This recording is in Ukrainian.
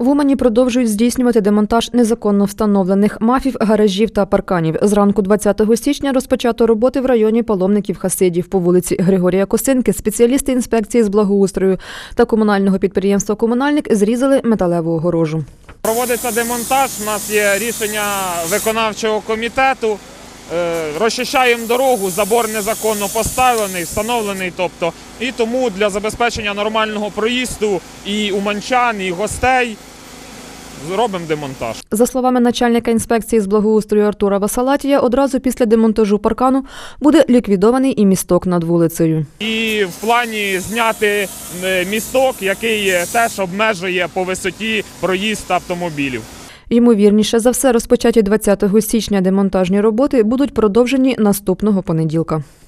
В Умані продовжують здійснювати демонтаж незаконно встановлених мафів, гаражів та парканів. Зранку 20 січня розпочато роботи в районі паломників-хасидів по вулиці Григорія Косинки. Спеціалісти інспекції з благоустрою та комунального підприємства «Комунальник» зрізали металеву огорожу. Проводиться демонтаж, у нас є рішення виконавчого комітету. Розчищаємо дорогу, забор незаконно поставлений, встановлений, і тому для забезпечення нормального проїзду і уманчан, і гостей зробимо демонтаж. За словами начальника інспекції з благоустрою Артура Васалатія, одразу після демонтажу паркану буде ліквідований і місток над вулицею. І в плані зняти місток, який теж обмежує по висоті проїзд автомобілів. Ймовірніше за все, розпочаті 20 січня демонтажні роботи будуть продовжені наступного понеділка.